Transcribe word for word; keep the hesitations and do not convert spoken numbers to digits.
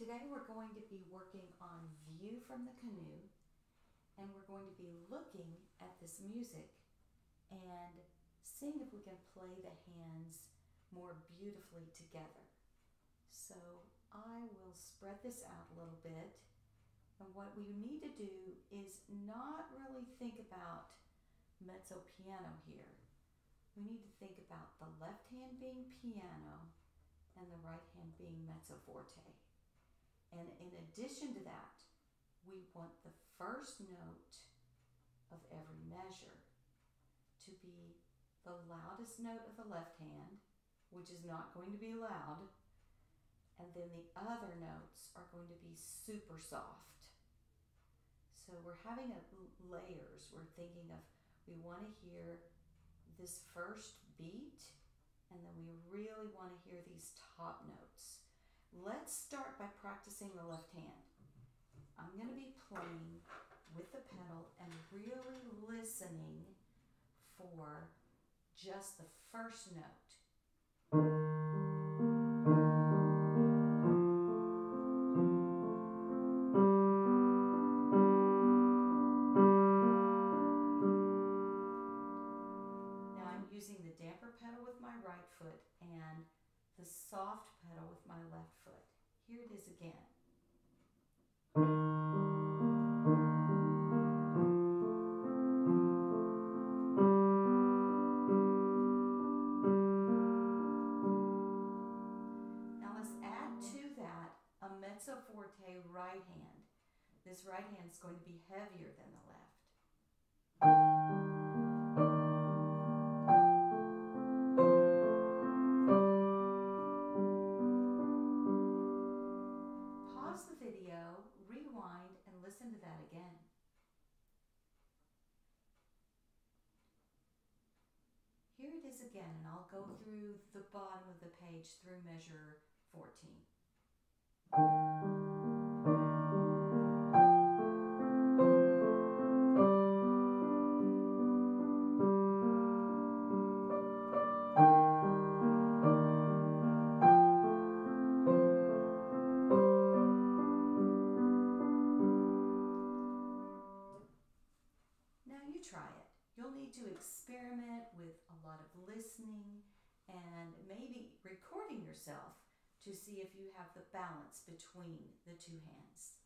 Today we're going to be working on View from the Canoe, and we're going to be looking at this music and seeing if we can play the hands more beautifully together. So I will spread this out a little bit, and what we need to do is not really think about mezzo piano here. We need to think about the left hand being piano and the right hand being mezzo forte. And in addition to that, we want the first note of every measure to be the loudest note of the left hand, which is not going to be loud, and then the other notes are going to be super soft. So we're having a layers. We're thinking of, we want to hear this first beat, and then we really want to hear these top notes. Let's start by practicing the left hand. I'm going to be playing with the pedal and really listening for just the first note. Now I'm using the damper pedal with my right foot and the soft pedal with my left foot. Here it is again. Now let's add to that a mezzo forte right hand. This right hand is going to be heavier than the left. Pause the video, rewind, and listen to that again. Here it is again, and I'll go through the bottom of the page through measure fourteen. Now you try it. You'll need to experiment with a lot of listening and maybe recording yourself to see if you have the balance between the two hands.